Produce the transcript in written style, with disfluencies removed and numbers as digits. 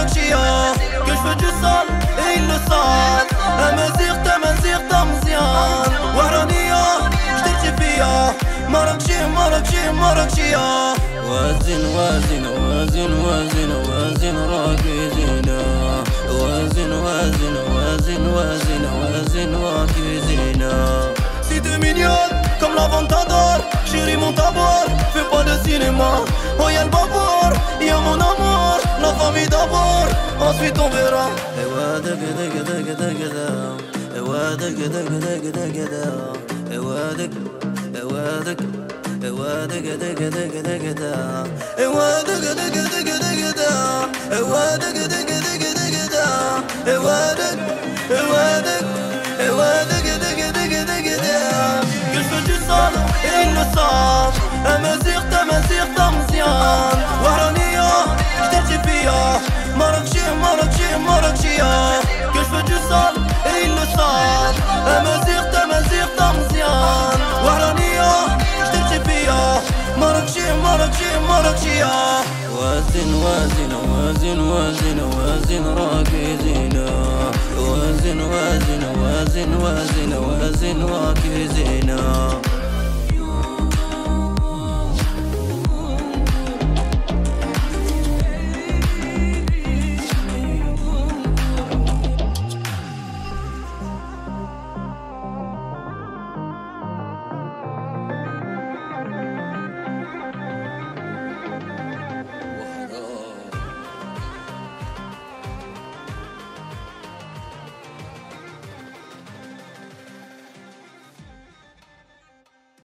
مراكشية. Que je fais du sale et ils le savent. أمازيغ مزيان وهرانية جدرتي فيا. مراكشية. وازن راكي زينة. وازن راكي زينة. Si t'es mignonne comme la Ventador, chérie mon tabord, fais pas de cinéma. Oh y'a le babord, y'a mon amour, la famille d'abord, ensuite on verra. Que je fais du sale et ils le savent. أمازيغ مزيان وهرانية جدرتي فيا. مراكشية. Que je fais du sale et ils le savent. أمازيغ مزيان وهرانية جدرتي فيا. مراكشية. وازن راكي زينة. وازن راكي زينة.